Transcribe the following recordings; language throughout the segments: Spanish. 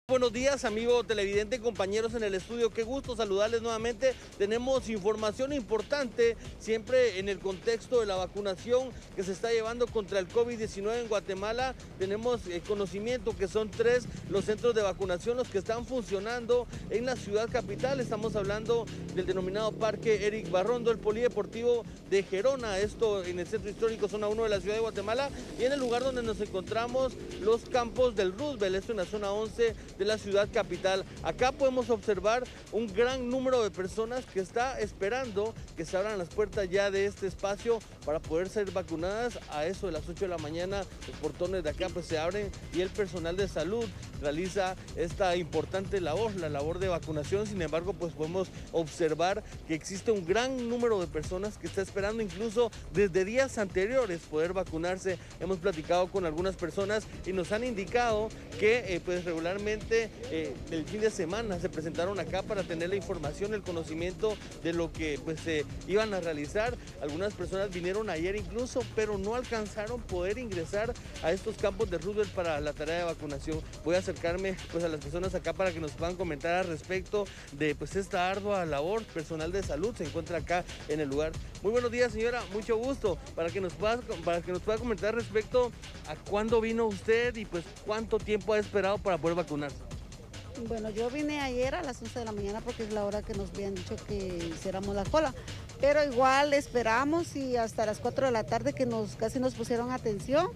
Buenos días, amigo televidente, compañeros en el estudio, qué gusto saludarles nuevamente. Tenemos información importante, siempre en el contexto de la vacunación que se está llevando contra el COVID-19 en Guatemala. Tenemos conocimiento que son 3 los centros de vacunación los que están funcionando en la ciudad capital. Estamos hablando del denominado Parque Eric Barrondo, el Polideportivo de Gerona, esto en el centro histórico zona 1 de la ciudad de Guatemala, y en el lugar donde nos encontramos, los campos del Roosevelt, esto en la zona 11 de la ciudad capital. Acá podemos observar un gran número de personas que está esperando que se abran las puertas ya de este espacio para poder ser vacunadas. A eso de las 8 de la mañana los portones de acá pues se abren y el personal de salud realiza esta importante labor, la labor de vacunación. Sin embargo, pues podemos observar que existe un gran número de personas que está esperando incluso desde días anteriores poder vacunarse. Hemos platicado con algunas personas y nos han indicado que pues regularmente el fin de semana se presentaron acá para tener la información, el conocimiento de lo que pues se iban a realizar. Algunas personas vinieron ayer incluso, pero no alcanzaron poder ingresar a estos campos de Roosevelt para la tarea de vacunación. Voy a acercarme pues a las personas acá para que nos puedan comentar al respecto de pues esta ardua labor. Personal de salud se encuentra acá en el lugar. Muy buenos días, señora, mucho gusto. Para que nos pueda comentar respecto a cuándo vino usted y pues cuánto tiempo ha esperado para poder vacunarse. Bueno, yo vine ayer a las 11 de la mañana porque es la hora que nos habían dicho que hiciéramos la cola, pero igual esperamos y hasta las 4 de la tarde que casi nos pusieron atención.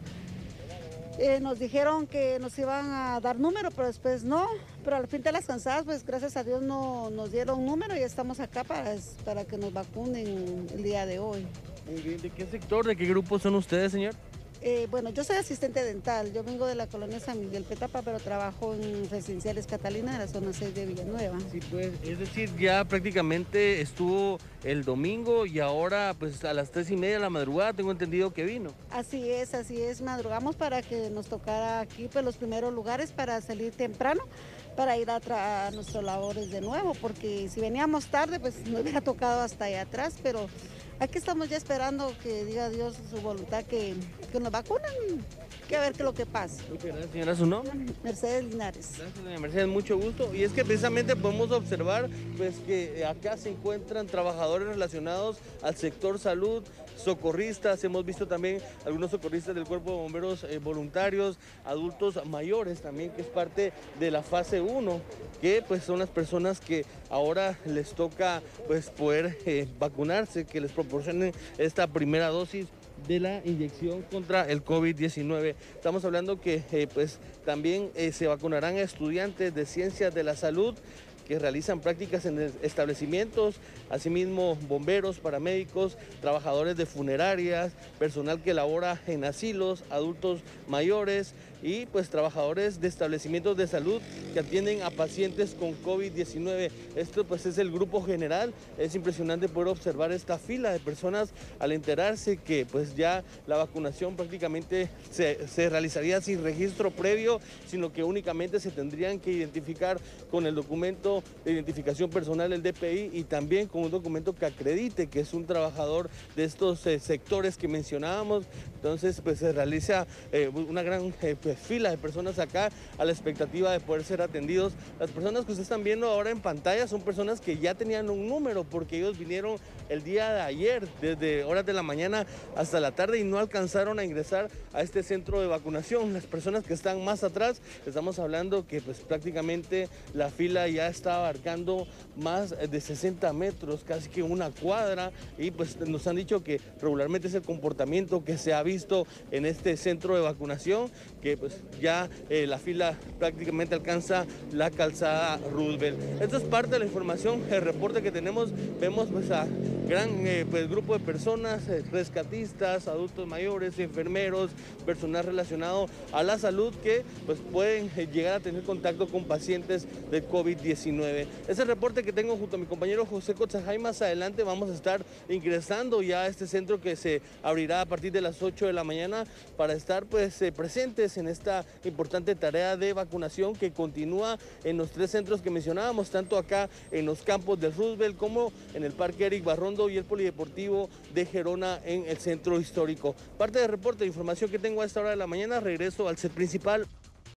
Nos dijeron que nos iban a dar número, pero después no, pero al fin de las cansadas, pues gracias a Dios no nos dieron número y estamos acá para que nos vacunen el día de hoy. Muy bien, ¿de qué sector, de qué grupo son ustedes, señor? Bueno, yo soy asistente dental, yo vengo de la colonia San Miguel Petapa, pero trabajo en Residenciales Catalina de la zona 6 de Villanueva. Sí, pues, es decir, ya prácticamente estuvo el domingo y ahora pues a las 3:30 de la madrugada tengo entendido que vino. Así es, madrugamos para que nos tocara aquí pues los primeros lugares para salir temprano, para ir a nuestras labores de nuevo, porque si veníamos tarde pues nos hubiera tocado hasta allá atrás, pero aquí estamos ya esperando que diga Dios su voluntad que nos vacunen, que a ver qué es lo que pasa. Muchas gracias, señora. ¿Su nombre? Mercedes Linares. Gracias, doña Mercedes, mucho gusto. Y es que precisamente podemos observar pues que acá se encuentran trabajadores relacionados al sector salud, socorristas, hemos visto también algunos socorristas del cuerpo de bomberos voluntarios, adultos mayores también, que es parte de la fase 1, que pues son las personas que ahora les toca pues poder vacunarse, que les proporcionen esta primera dosis de la inyección contra el COVID-19. Estamos hablando que pues también se vacunarán a estudiantes de ciencias de la salud que realizan prácticas en establecimientos, asimismo bomberos, paramédicos, trabajadores de funerarias, personal que labora en asilos, adultos mayores y pues trabajadores de establecimientos de salud que atienden a pacientes con COVID-19. Esto pues es el grupo general. Es impresionante poder observar esta fila de personas al enterarse que pues ya la vacunación prácticamente se realizaría sin registro previo, sino que únicamente se tendrían que identificar con el documento de identificación personal, el DPI, y también con un documento que acredite que es un trabajador de estos sectores que mencionábamos. Entonces pues se realiza una gran fila de personas acá a la expectativa de poder ser atendidos. Las personas que ustedes están viendo ahora en pantalla son personas que ya tenían un número porque ellos vinieron el día de ayer desde horas de la mañana hasta la tarde y no alcanzaron a ingresar a este centro de vacunación. Las personas que están más atrás, estamos hablando que pues prácticamente la fila ya está abarcando más de 60 metros, casi que una cuadra, y pues nos han dicho que regularmente es el comportamiento que se ha visto en este centro de vacunación, que pues ya la fila prácticamente alcanza la calzada Roosevelt. Esto es parte de la información, el reporte que tenemos. Vemos pues a gran pues, grupo de personas, rescatistas, adultos mayores, enfermeros, personal relacionado a la salud que pues pueden llegar a tener contacto con pacientes de COVID-19. Es el reporte que tengo junto a mi compañero José Cotzajay. Más adelante vamos a estar ingresando ya a este centro que se abrirá a partir de las 8 de la mañana para estar pues presentes en esta importante tarea de vacunación que continúa en los 3 centros que mencionábamos, tanto acá en los campos del Roosevelt como en el Parque Eric Barrondo y el Polideportivo de Gerona en el centro histórico. Parte del reporte de información que tengo a esta hora de la mañana, regreso al set principal.